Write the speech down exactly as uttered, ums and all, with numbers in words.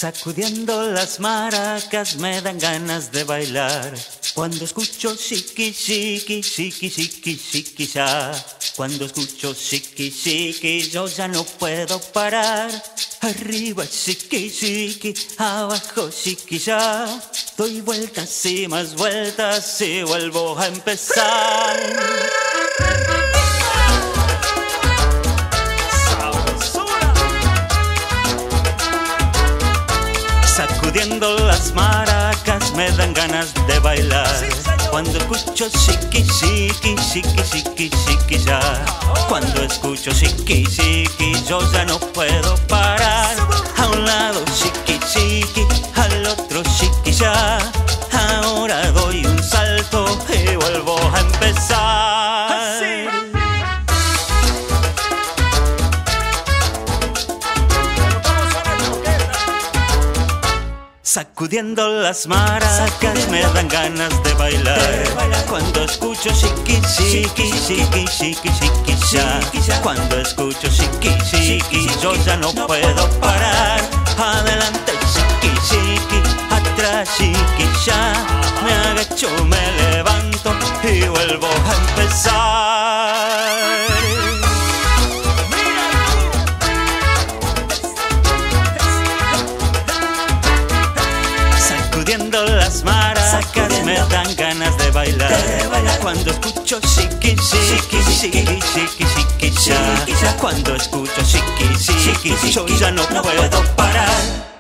Sacudiendo las maracas me dan ganas de bailar. Cuando escucho shiki, shiki, shiki, shiki, shiki, ya. Cuando escucho shiki, shiki, yo ya no puedo parar. Arriba shiki, shiki, abajo shiki, ya. Doy vueltas y más vueltas y vuelvo a empezar. Sacudiendo las maracas me dan ganas de bailar. Cuando escucho shiki, shiki, shiki, shiki, shiki, ya. Cuando escucho shiki, shiki, yo ya no puedo parar. A un lado shiki, shiki, al otro shiki, ya. Ahora doy un salto y vuelvo a empezar. Sacudiendo las maracas me dan ganas de bailar. Cuando escucho shiki, shiki, shiki, shiki, shiki, ya. Cuando escucho shiki, shiki, yo ya no puedo parar. Adelante shiki, shiki, atrás shiki, ya. Me agacho, me levanto y vuelvo a empezar. Sacudiendo las maracas me dan ganas de bailar. Cuando escucho shiki, shiki, shiki, shiki, shiki, ya. Cuando escucho shiki, shiki, yo ya no puedo parar.